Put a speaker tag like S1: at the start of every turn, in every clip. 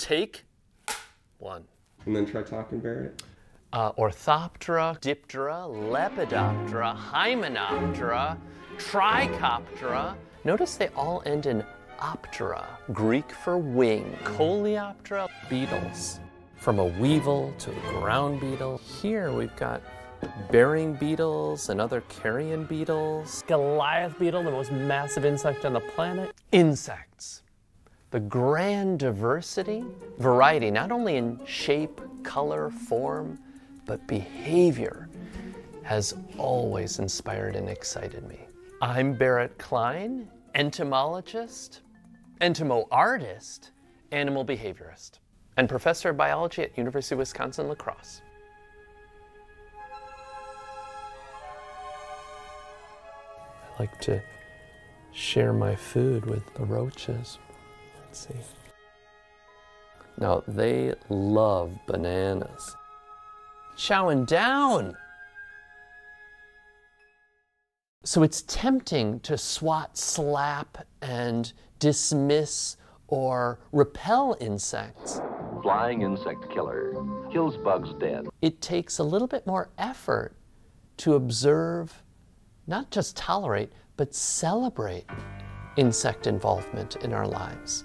S1: Take one.
S2: And then try talking, Barrett.
S1: Orthoptera, Diptera, Lepidoptera, Hymenoptera, Trichoptera. Notice they all end in optera, Greek for wing. Coleoptera, beetles. From a weevil to a ground beetle. Here we've got bearing beetles and other carrion beetles. Goliath beetle, the most massive insect on the planet. Insects. The grand diversity, variety, not only in shape, color, form, but behavior, has always inspired and excited me. I'm Barrett Klein, entomologist, entomo-artist, animal behaviorist, and professor of biology at University of Wisconsin-La Crosse. I like to share my food with the roaches. Let's see. Now, they love bananas. Chowing down! So it's tempting to swat, slap, and dismiss or repel insects.
S3: Flying insect killer. Kills bugs dead.
S1: It takes a little bit more effort to observe, not just tolerate, but celebrate insect involvement in our lives.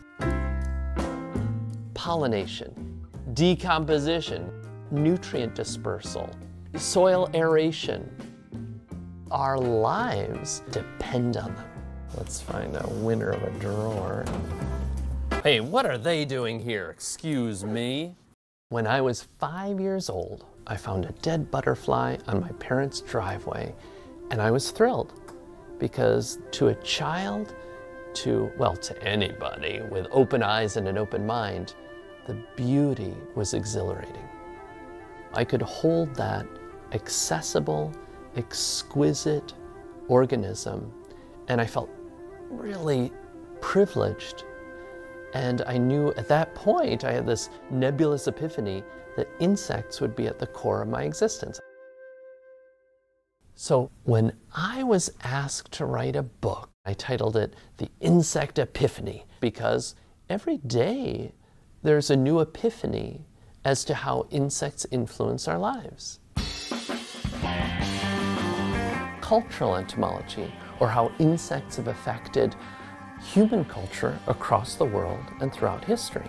S1: Pollination, decomposition, nutrient dispersal, soil aeration. Our lives depend on them. Let's find a winner of a drawer. Hey, what are they doing here? Excuse me. When I was 5 years old, I found a dead butterfly on my parents' driveway, and I was thrilled because to a child, to anybody with open eyes and an open mind, the beauty was exhilarating. I could hold that accessible, exquisite organism, and I felt really privileged. And I knew at that point, I had this nebulous epiphany that insects would be at the core of my existence. So when I was asked to write a book, I titled it The Insect Epiphany, because every day there's a new epiphany as to how insects influence our lives. Cultural entomology, or how insects have affected human culture across the world and throughout history.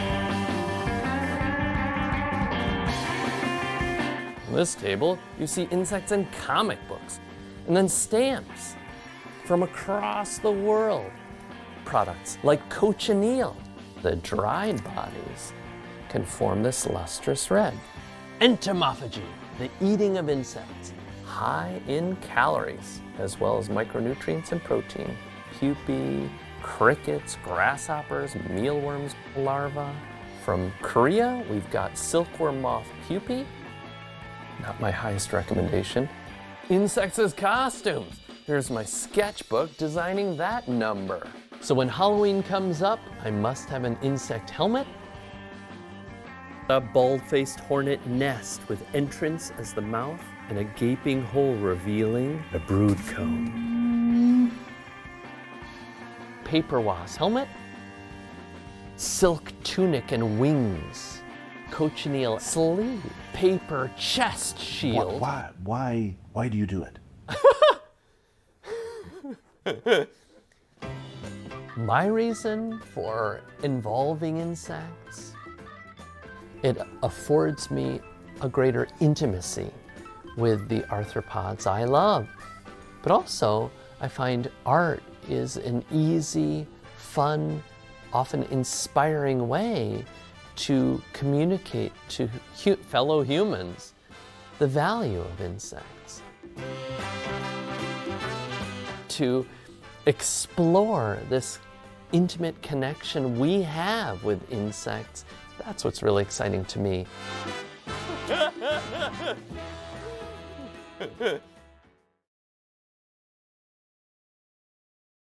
S1: On this table, you see insects in comic books, and then stamps from across the world. Products like cochineal, the dried bodies, can form this lustrous red. Entomophagy, the eating of insects, high in calories, as well as micronutrients and protein. Pupae, crickets, grasshoppers, mealworms, larvae. From Korea, we've got silkworm moth pupae. Not my highest recommendation. Insects as costumes. Here's my sketchbook designing that number. So when Halloween comes up, I must have an insect helmet, a bald-faced hornet nest with entrance as the mouth, and a gaping hole revealing a brood comb. Paper wasp helmet, silk tunic and wings, cochineal sleeve, paper chest shield.
S4: Why do you do it?
S1: My reason for involving insects, it affords me a greater intimacy with the arthropods I love. But also, I find art is an easy, fun, often inspiring way to communicate to fellow humans the value of insects. To explore this intimate connection we have with insects, that's what's really exciting to me.